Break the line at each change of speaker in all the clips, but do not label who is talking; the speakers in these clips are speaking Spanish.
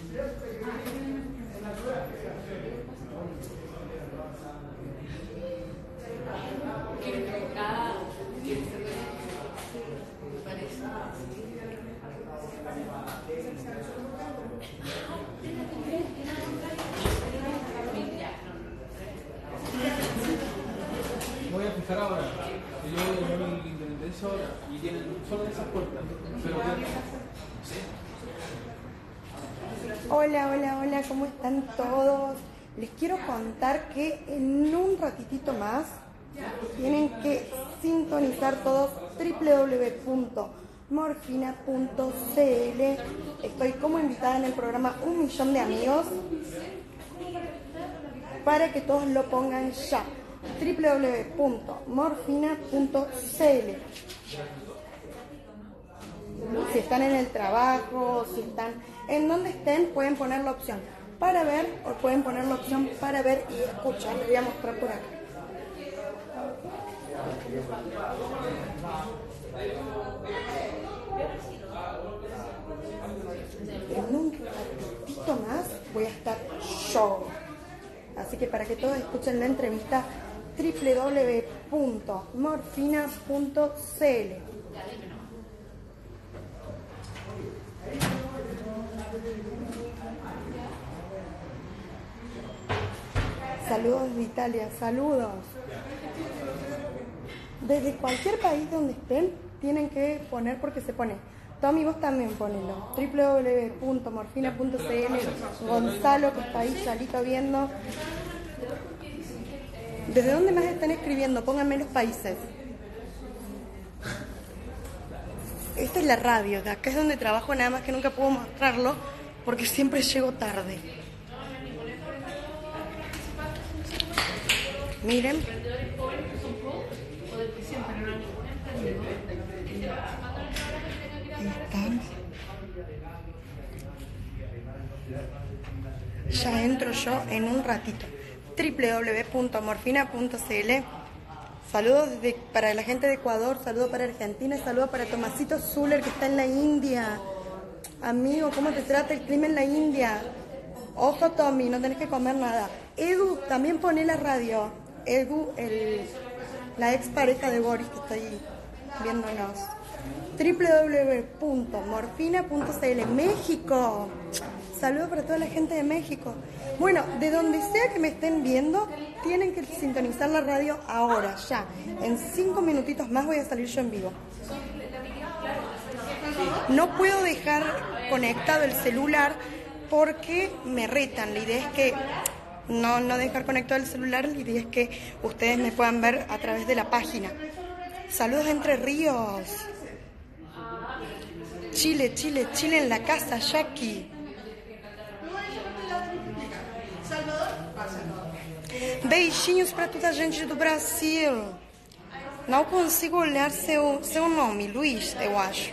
Voy a fijar ahora. Que yo voy a mi independencia ahora y tienen solo esas puertas. Pero
hola, hola, hola, ¿cómo están todos? Les quiero contar que en un ratitito más tienen que sintonizar todos www.morfina.cl. Estoy como invitada en el programa Un Millón de Amigos para que todos lo pongan ya. www.morfina.cl. Si están en el trabajo, si están en donde estén, pueden poner la opción para ver o pueden poner la opción para ver y escuchar. Les voy a mostrar por acá. En un ratito más voy a estar yo. Así que para que todos escuchen la entrevista, www.morfina.cl. Saludos de Italia, saludos. Desde cualquier país donde estén, tienen que poner porque se pone. Tommy, vos también ponelo. www.morfina.cl. Gonzalo, que está ahí salito viendo. ¿Desde dónde más están escribiendo? Pónganme los países. Esta es la radio, de acá es donde trabajo, nada más que nunca puedo mostrarlo porque siempre llego tarde. Miren. Ahí están. Ya entro yo en un ratito. www.morfina.cl. Saludos para la gente de Ecuador, saludos para Argentina, saludos para Tomasito Zuller que está en la India. Amigo, ¿cómo te trata el clima en la India? Ojo, Tommy, no tenés que comer nada. Edu, también pone la radio. Edu, la ex pareja de Boris que está ahí viéndonos. www.morfina.cl. México. Saludos para toda la gente de México. Bueno, de donde sea que me estén viendo, tienen que sintonizar la radio ahora, ya. En 5 minutitos más voy a salir yo en vivo. No puedo dejar conectado el celular porque me retan. La idea es que no dejar conectado el celular, la idea es que ustedes me puedan ver a través de la página. Saludos de Entre Ríos. Chile, Chile, Chile en la casa, Jackie. Beijinhos para toda a gente do Brasil. Não consigo olhar seu nome, Luiz, eu acho.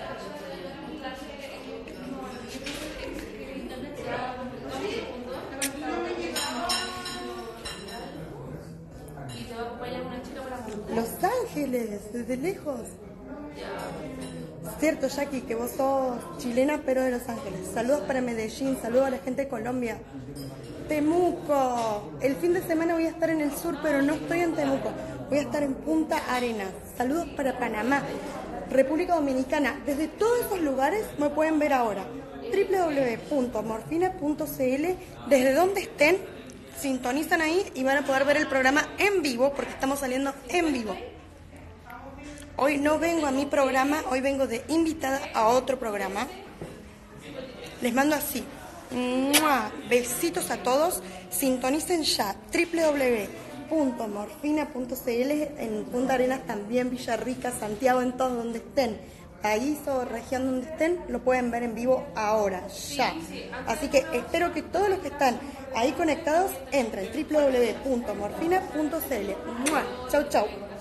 Los Ángeles, desde lejos. Cierto, Jackie, que vos sos chilena, pero de Los Ángeles. Saludos para Medellín, saludos a la gente de Colombia. Temuco. El fin de semana voy a estar en el sur, pero no estoy en Temuco. Voy a estar en Punta Arenas. Saludos para Panamá, República Dominicana. Desde todos esos lugares me pueden ver ahora. www.morfina.cl. Desde donde estén, sintonizan ahí y van a poder ver el programa en vivo, porque estamos saliendo en vivo. Hoy no vengo a mi programa, hoy vengo de invitada a otro programa. Les mando así. ¡Mua! Besitos a todos. Sintonicen ya www.morfina.cl. En Punta Arenas también, Villarrica, Santiago, en todos donde estén, país o región donde estén, lo pueden ver en vivo ahora, ya. Así que espero que todos los que están ahí conectados entren www.morfina.cl. ¡Mua! Chau, chau.